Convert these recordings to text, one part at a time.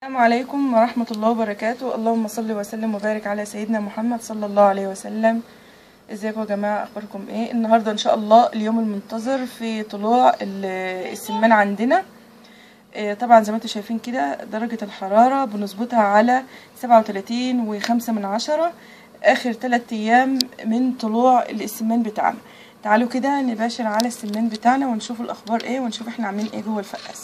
السلام عليكم ورحمة الله وبركاته. اللهم صل وسلم وبارك على سيدنا محمد صلى الله عليه وسلم. ازيكم يا جماعة، اخباركم ايه؟ النهاردة ان شاء الله اليوم المنتظر في طلوع السمان عندنا. طبعا زي ما انتم شايفين كده درجة الحرارة بنظبطها على 37.5 اخر 3 ايام من طلوع السمان بتاعنا. تعالوا كده نباشر على السمان بتاعنا ونشوف الاخبار ايه ونشوف احنا عاملين ايه جوه الفقاسة.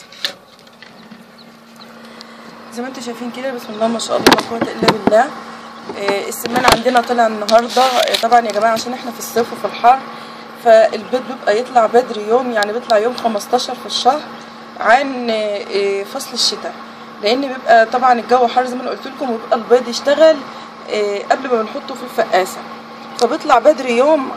زي ما انتم شايفين كده بسم الله ما شاء الله لا قوه الا بالله. السمان عندنا طلع النهارده. طبعا يا جماعه عشان احنا في الصيف وفي الحر فالبيض بيبقى يطلع بدري يوم، يعني بيطلع يوم 15 في الشهر عن فصل الشتاء، لان بيبقى طبعا الجو حر زي ما انا قلت لكم، وبيبقى البيض يشتغل قبل ما بنحطه في الفقاسه، فبيطلع بدري يوم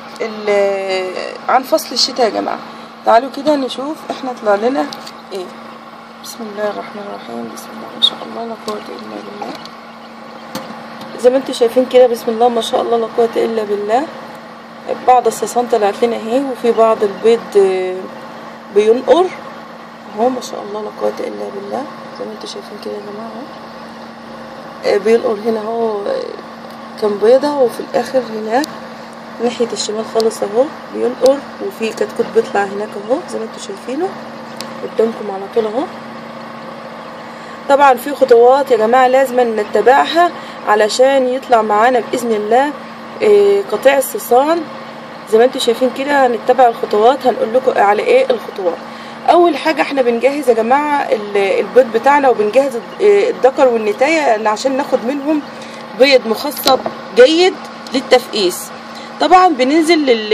عن فصل الشتاء يا جماعه. تعالوا كده نشوف احنا طلع لنا ايه. بسم الله الرحمن الرحيم. بسم الله ما شاء الله لا قوة الا بالله. زي ما انتم شايفين كده بسم الله ما شاء الله لا قوة الا بالله. بعض الصيصان طلعت لنا اهي، وفي بعض البيض بينقر اهو ما شاء الله لا قوة الا بالله. زي ما انتم شايفين كده يا جماعة اهو بينقر هنا اهو كام بيضة، وفي الاخر هناك ناحية الشمال خالص اهو بينقر، وفي كتكوت بيطلع هناك اهو زي ما انتم شايفينه قدامكم على طول اهو. طبعا في خطوات يا جماعه لازم نتبعها علشان يطلع معانا باذن الله قطيع الصيصان. زي ما انتم شايفين كده هنتبع الخطوات، هنقول لكم على ايه الخطوات. اول حاجه احنا بنجهز يا جماعه البيض بتاعنا، وبنجهز الذكر والنتايه عشان ناخد منهم بيض مخصب جيد للتفقيس. طبعا بننزل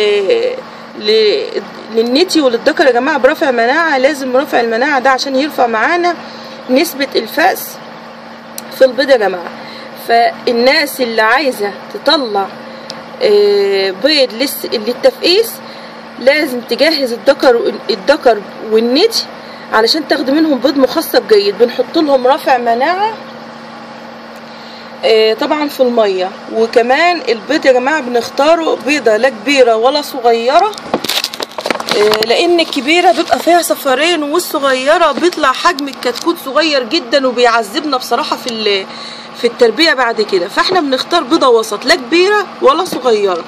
للنتي وللذكر يا جماعه برفع مناعه، لازم رفع المناعه ده عشان يرفع معانا نسبة الفأس في البيض يا جماعة. فالناس اللي عايزة تطلع بيض للتفقيس لازم تجهز الذكر والنتي علشان تاخد منهم بيض مخصب جيد. بنحط لهم رافع مناعة طبعا في المية. وكمان البيض يا جماعة بنختاره بيضة لا كبيرة ولا صغيرة، لان الكبيره بيبقى فيها صفارين والصغيره بيطلع حجم الكتكوت صغير جدا وبيعذبنا بصراحه في التربيه بعد كده. فاحنا بنختار بيضه وسط لا كبيره ولا صغيره.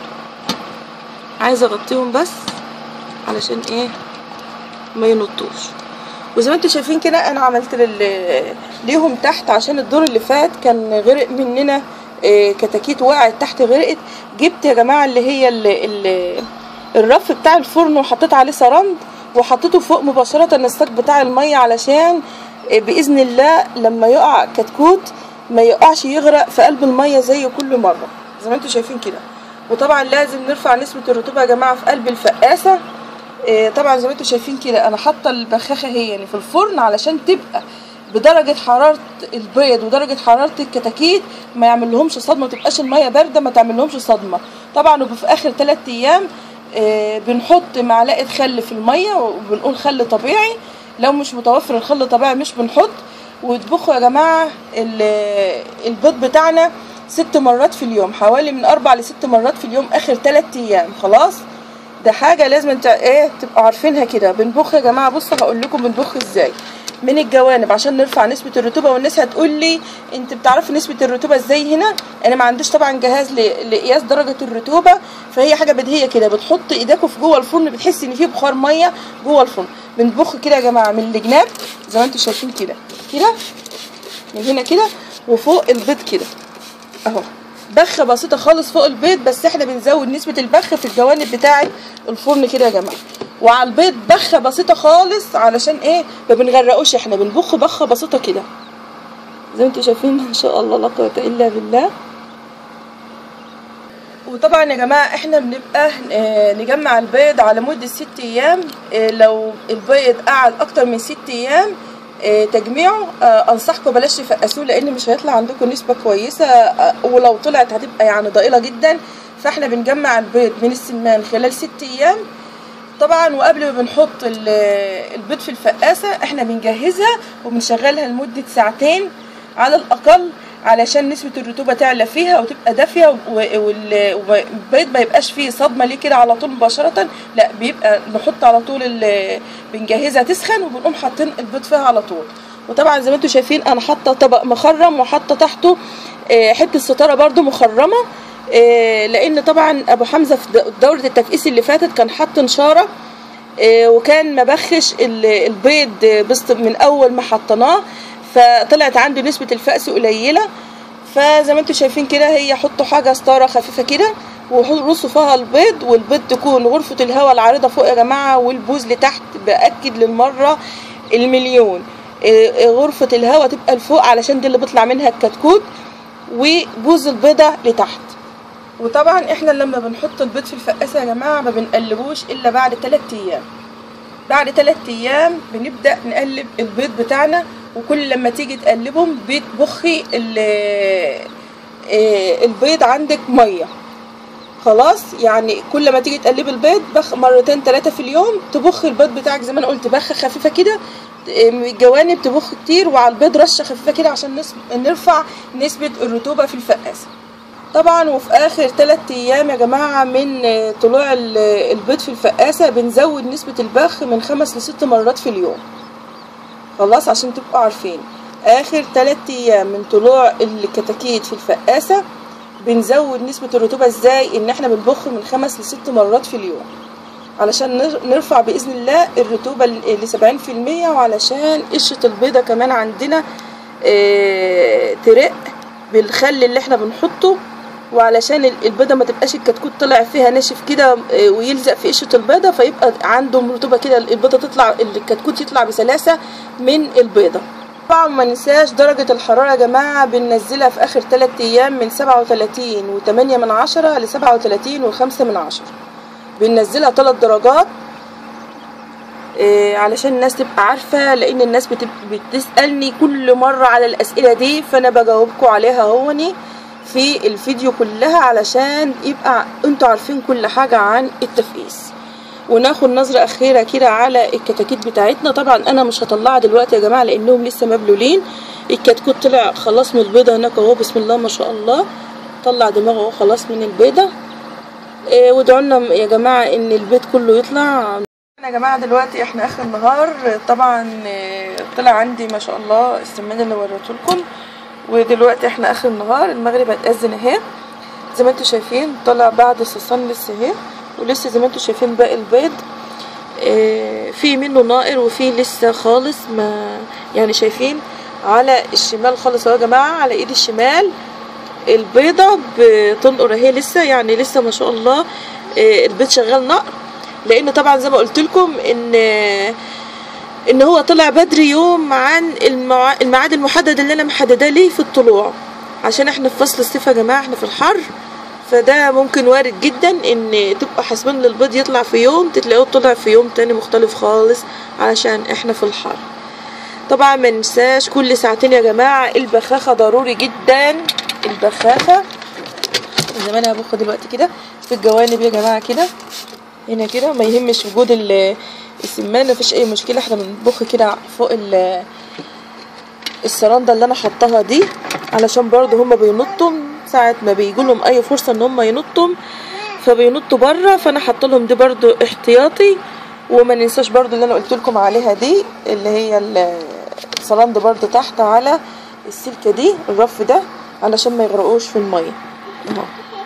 عايزه اغطيهم بس علشان ايه ما ينطوش. وزي ما انتم شايفين كده انا عملت ليهم تحت عشان الدور اللي فات كان غرق مننا كتاكيت وقعت تحت غرقت. جبت يا جماعه اللي هي الرف بتاع الفرن وحطيت عليه سرند وحطيته فوق مباشرة الساق بتاع المية علشان بإذن الله لما يقع كتكوت ما يقعش يغرق في قلب المية زي كل مرة زي ما انتم شايفين كده. وطبعا لازم نرفع نسبة الرطوبة يا جماعة في قلب الفقاسة. طبعا زي ما انتم شايفين كده انا حاطة البخاخة هي يعني في الفرن علشان تبقى بدرجة حرارة البيض ودرجة حرارة الكتاكيت ما يعمل لهمش صدمة، ما تبقاش المية باردة ما تعمل لهمش صدمة. طبعا وفي اخر 3 ايام بنحط معلقه خل في الميه وبنقول خل طبيعي، لو مش متوفر الخل طبيعي مش بنحط. وتطبخوا يا جماعه البيض بتاعنا 6 مرات في اليوم، حوالي من 4 ل 6 مرات في اليوم اخر 3 ايام. خلاص ده حاجه لازم انت تبقوا عارفينها كده. بنبخ يا جماعه بصوا هقول لكم بنبخ ازاي من الجوانب عشان نرفع نسبه الرطوبه. والناس هتقول لي انت بتعرفي نسبه الرطوبه ازاي هنا؟ انا ما عنديش طبعا جهاز لقياس درجه الرطوبه، فهي حاجه بديهيه كده. بتحط ايديكوا في جوه الفرن بتحسي ان في بخار ميه جوه الفرن. بنبخ كده يا جماعه من الجناب زي ما انتم شايفين كده من هنا كده وفوق البيض كده اهو، بخه بسيطه خالص فوق البيض، بس احنا بنزود نسبه البخ في الجوانب بتاعه الفرن كده يا جماعه. وعلى البيض بخه بسيطه خالص علشان ما بنغرقوش، احنا بنبخ بخه بسيطه كده زي ما انتم شايفين ما شاء الله لا قوه الا بالله. وطبعا يا جماعه احنا بنبقى نجمع البيض على مده 6 ايام. لو البيض قعد اكتر من 6 ايام تجميعه انصحكم بلاش تفقسوه، لان مش هيطلع عندكم نسبه كويسه، ولو طلعت هتبقى يعني ضئيله جدا. فاحنا بنجمع البيض من السمان خلال 6 ايام طبعا. وقبل ما بنحط البيض في الفقاسه احنا بنجهزها وبنشغلها لمده 2 ساعات على الاقل علشان نسبه الرطوبه تعلى فيها وتبقى دافيه، والبيض ما يبقاش فيه صدمه ليه كده على طول مباشره، لا بيبقى نحط على طول بنجهزها تسخن وبنقوم حاطين البيض فيها على طول. وطبعا زي ما انتم شايفين انا حاطه طبق مخرم وحاطه تحته حته ستاره برده مخرمه، لان طبعا ابو حمزه في دوره التفقيس اللي فاتت كان حاط نشاره وكان مبخش البيض بس من اول ما حطيناه، فطلعت عنده نسبه الفأس قليله. فزي ما انتم شايفين كده هي حطوا حاجه ستاره خفيفه كده ورصوا فيها البيض، والبيض تكون غرفه الهواء العارضه فوق يا جماعه والبوز لتحت. باكد للمره المليون غرفه الهواء تبقى لفوق علشان دي اللي بيطلع منها الكتكوت، وبوز البيضه لتحت. وطبعا احنا لما بنحط البيض في الفقاسه يا جماعه ما بنقلبوش الا بعد 3 ايام. بعد 3 ايام بنبدا نقلب البيض بتاعنا، وكل لما تيجي تقلبهم بتبخي البيض عندك ميه. خلاص يعني كل ما تيجي تقلب البيض بخ مرتين 3 في اليوم، تبخ البيض بتاعك زي ما انا قلت بخه خفيفه كده من الجوانب، تبخ كتير وعلى البيض رشه خفيفه كده عشان نرفع نسبه الرطوبه في الفقاسه. طبعا وفي اخر 3 ايام يا جماعه من طلوع البيض في الفقاسه بنزود نسبه البخ من 5 ل 6 مرات في اليوم. خلاص عشان تبقوا عارفين اخر 3 ايام من طلوع الكتاكيت في الفقاسه بنزود نسبه الرطوبه ازاي؟ ان احنا بنبخ من 5 ل 6 مرات في اليوم علشان نرفع باذن الله الرطوبه ل 70%، وعلشان قشره البيضه كمان عندنا ترق بالخل اللي احنا بنحطه، وعلشان البيضه ما تبقاش الكتكوت طلع فيها ناشف كده ويلزق في قشره البيضه، فيبقى عندهم رطوبه كده البيضه تطلع الكتكوت يطلع بسلاسه من البيضه. طبعا ما ننساش درجه الحراره يا جماعه بننزلها في اخر 3 ايام من 37.8 ل 37.5، بننزلها 3 درجات علشان الناس تبقى عارفه، لان الناس بتسالني كل مره على الاسئله دي، فانا بجاوبكم عليها هوني في الفيديو كلها علشان يبقى انتوا عارفين كل حاجه عن التفقيس. وناخد نظره اخيره كده على الكتاكيت بتاعتنا. طبعا انا مش هطلعها دلوقتي يا جماعه لانهم لسه مبلولين. الكتكوت طلع خلاص من البيضه هناك اهو، بسم الله ما شاء الله، طلع دماغه اهو خلاص من البيضه. وادعوا لنا يا جماعه ان البيض كله يطلع. يا جماعه دلوقتي احنا اخر النهار، طبعا طلع عندي ما شاء الله السمان اللي وريته لكم، ودلوقتي احنا اخر النهار المغرب هتأذن اهي زي ما انتوا شايفين، طلع بعد الصصان لسه اهي، ولسه زي ما انتوا شايفين باقي البيض في منه نائر وفي لسه خالص ما يعني شايفين على الشمال خالص اهو يا جماعه، على ايد الشمال البيضه بتنقر اهي لسه، يعني لسه ما شاء الله البيض شغال نقر، لان طبعا زي ما قلت لكم ان هو طلع بدري يوم عن الميعاد المحدد اللي انا محدده ليه في الطلوع، عشان احنا في فصل الصيف يا جماعه، احنا في الحر، فده ممكن وارد جدا ان تبقى حاسبين البيض يطلع في يوم تلاقوه طلع في يوم تاني مختلف خالص علشان احنا في الحر. طبعا ما ننساش كل ساعتين يا جماعه البخاخه ضروري جدا. البخاخه زي ما انا هبخ دلوقتي كده في الجوانب يا جماعه كده هنا كده، ما يهمش وجود السمان مفيش اي مشكله، احنا بنبخ كده فوق السرندة اللي انا حطها دي علشان برضو هما بينطوا ساعة ما بيجي لهم اي فرصة ان هما ينطوا فبينطوا بره، فانا حاطه لهم دي برضو احتياطي. وما ننساش برضو اللي انا قلت لكم عليها دي اللي هي السرندة برضو تحت على السلكة دي الرف ده علشان ما يغرقوش في المية اهو.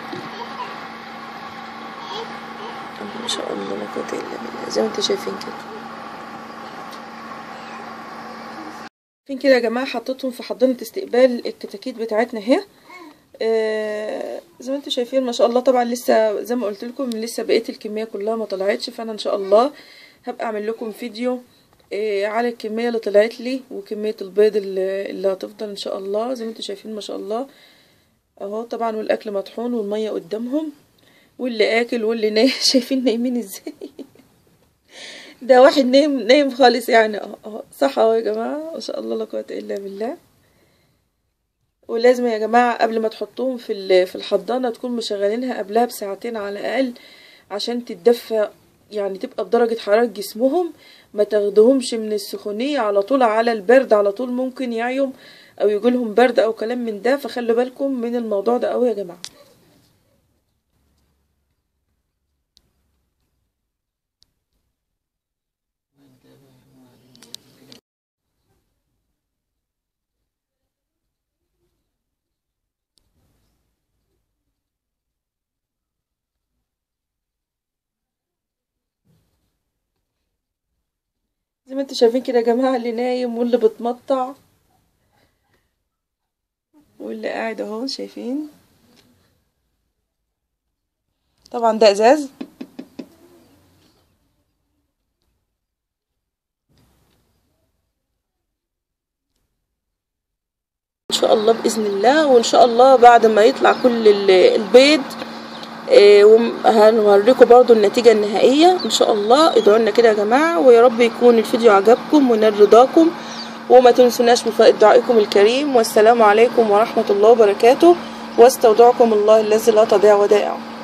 ما شاء الله لا قوة الا بالله زي ما انتوا شايفين كده. فين كده يا جماعه حطيتهم في حضانه استقبال الكتاكيت بتاعتنا اهي، زي ما انتوا شايفين ما شاء الله. طبعا لسه زي ما قلت لكم لسه بقيه الكميه كلها ما طلعتش، فانا ان شاء الله هبقى اعمل لكم فيديو على الكميه اللي طلعت لي وكميه البيض اللي هتفضل ان شاء الله. زي ما انتوا شايفين ما شاء الله اهو، طبعا والاكل مطحون والميه قدامهم واللي اكل واللي نايم شايفين نايمين ازاي ده واحد نايم خالص يعني اهو صح اهو يا جماعه ما شاء الله لا قوه الا بالله. ولازم يا جماعه قبل ما تحطوهم في الحضانه تكون مشغلينها قبلها بساعتين على الاقل عشان تتدفى، يعني تبقى بدرجه حراره جسمهم، ما تاخدهمش من السخونيه على طول على البرد على طول، ممكن يعيهم او يجيلهم برد او كلام من ده، فخلوا بالكم من الموضوع ده قوي يا جماعه. زي ما انتوا شايفين كده يا جماعة، اللي نايم واللي بتمطع واللي قاعد اهو، شايفين طبعا ده ازاز. ان شاء الله باذن الله، وان شاء الله بعد ما يطلع كل البيض هنوريكم برضو النتيجة النهائية ان شاء الله. ادعوا لنا كده يا جماعة، ويا رب يكون الفيديو عجبكم ونال رضاكم، وما تنسوناش بفائض دعائكم الكريم. والسلام عليكم ورحمة الله وبركاته، واستودعكم الله الذي لا تضيع ودائعه.